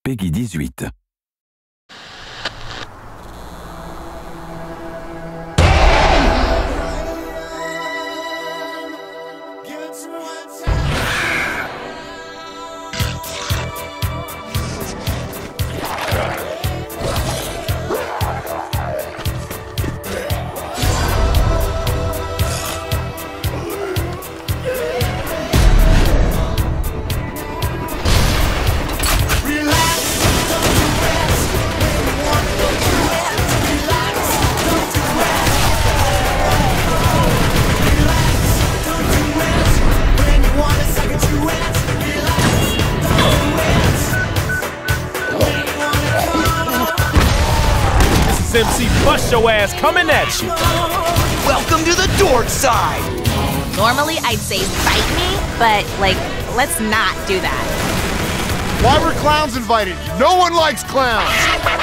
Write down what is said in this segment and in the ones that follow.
Peggy 18. MC Bust Your Ass coming at you. Welcome to the dork side. Normally I'd say fight me, but like, let's not do that. Why were clowns invited? No one likes clowns.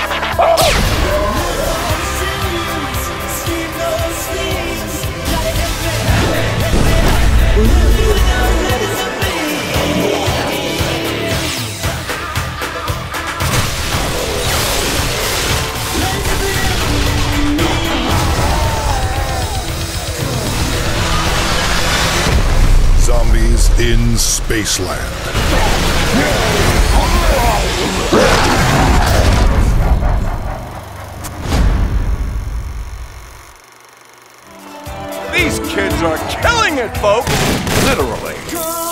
Zombies in Spaceland. These kids are killing it, folks! Literally.